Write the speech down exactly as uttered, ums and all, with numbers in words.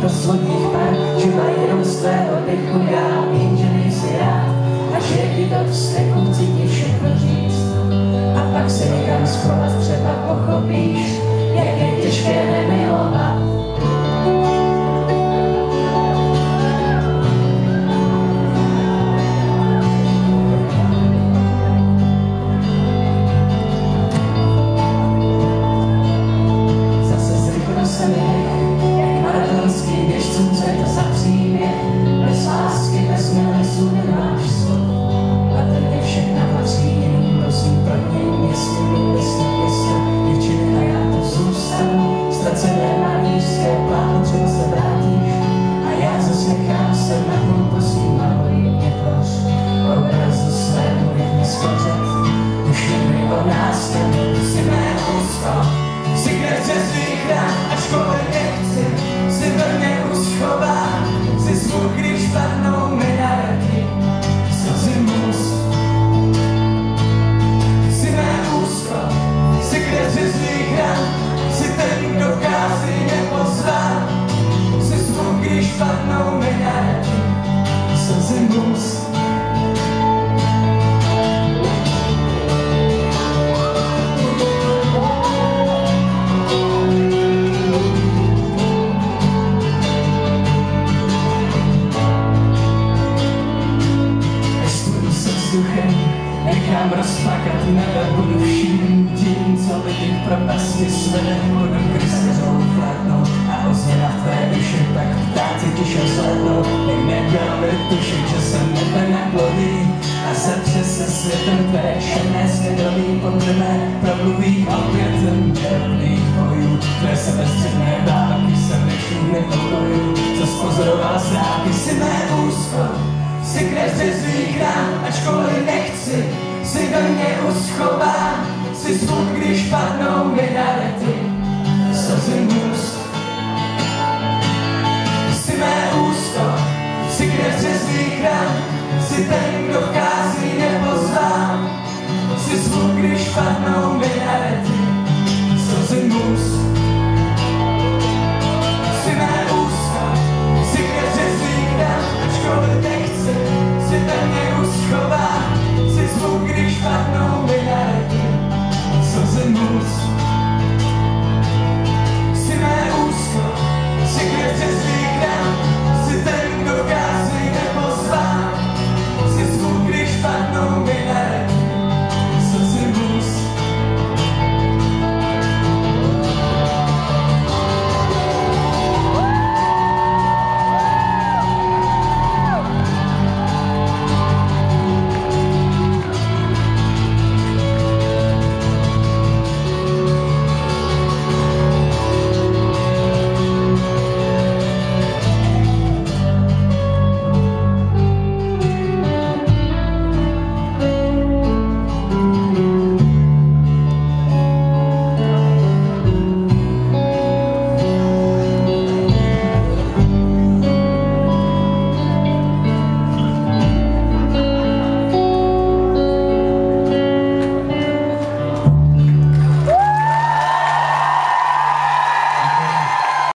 to svojích pár, žila jenom z tvého dechu, já vím, že nejsi rád a že ti to v steku cítí všechno říct. A pak se někam schovat, třeba pochopíš, jak je těžké nemilovat. Jak maratonský běžcům, co je to za příběh, bez lásky, bez milesu nemáš slov. A ten je všechna patří jiným, prosím, promiň, jestli mi, jestli, jestli, děvčiny, a já tu zůstanu, ztracené malířské plánu, třeba se vrátíš, a já zas nechám se nahnout, prosím, ahoj, mě tvoř, o obrazu svému jedně skořet, duši mi o nás ten, si mé úzko. Si krece svých rán, ačkoliv nechci, si ve mně uschovám, si smut, když padnou minarety, slzy mus. Si mé úzko, si krece svých rán, si ten, kdo vchází nepozván, si smut, když padnou minarety, slzy mus. Nechám rozplakat nebe, budu vším tím, co lidi v propasti svede, budu krystařou flétnout a ozvěna v tvé duši, tak ptáci tiše vzhlednou, jak nebyl tušit, že se nebe neplodí a setře se světem tvé černé svědomí, podle mé promluví opětem černých bojů, tvé sebestředné války se nešů nepokoju, co spozoroval zráky, si mé úzko. Si krev ze svých rán, ačkoliv nechci, si ve mně uschovám, si smut, když padnou minarety, slzy mus. Si mé